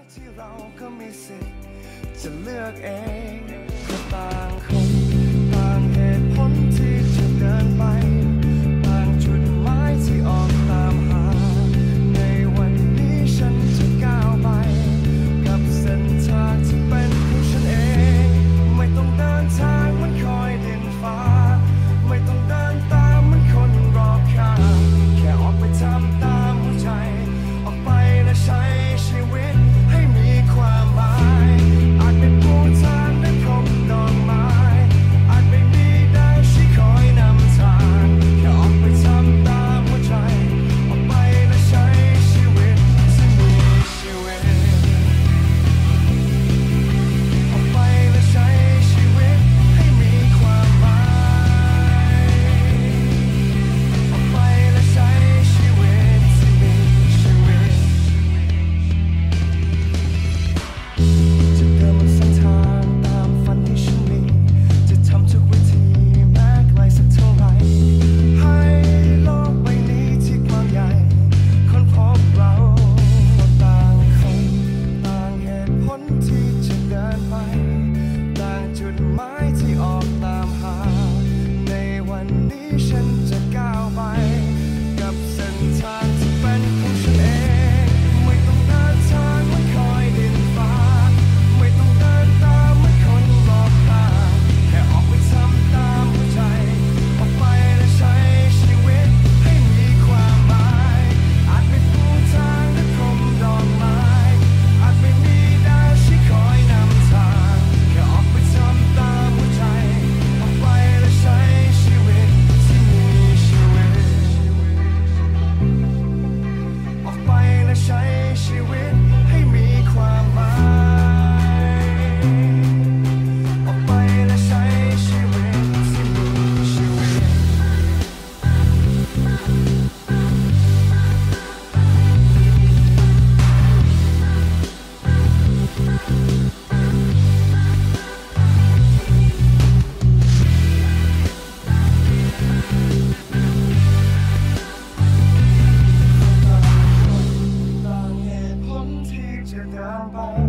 ที่เราก็มีสิทธิ์จะเลือกเองก็ต่างคนต่างเหตุผลที่จะเดินไปต่างจุดหมายที่ออกตามหาในวันนี้ฉันจะก้าวไปกับเส้นทางที่เป็นของฉันเองไม่ต้องเดินทางมันคอยดินฟ้าไม่ต้องเดินตามมันคนรอบข้างแค่ออกไปทำตามหัวใจออกไปและใช้ชีวิตให้มีความหมายอาจเป็นปูทางด้วยพรมดอกไม้อาจไม่มีดาวที่คอยนำทางแค่ออกไปทำตามหัวใจออกไปและใช้ชีวิตที่มีชีวิตออกไปและใช้ชีวิตให้มีความหมายออกไปและใช้ชีวิตที่มีชีวิตจะเดินบนเส้นทางตามฝันที่ฉันมีจะทำทุกวิธีแม้ไกลสักเท่าไหร่ให้โลกใบนี้ที่กว้างใหญ่ค้นพบเราต่างคนต่างเหตุผลที่จะเดินไปต่างจุดหมายที่ออกตามหาในวันนี้ฉันจะก้าวไปกับเส้นทางที่เป็นของฉันเองไม่ต้องเดินทางมันคอยดินฟ้าไม่ต้องเดินตามมันคนรอบข้างแค่ออกไปทำตามหัวใจออกไปและใช้ชีวิตให้มีความหมายอาจไม่ปูทางด้วยพรมดอกไม้อาจไม่มีดาวที่คอยนำทางแค่ออกไปทำตามหัวใจออกไปและใช้ชีวิตที่มีชีวิตออกไปและใช้ชีวิตให้มีความหมายออกไปและใช้ชีวิตที่มีชีวิตต่างเหตุผลที่จะเดินไป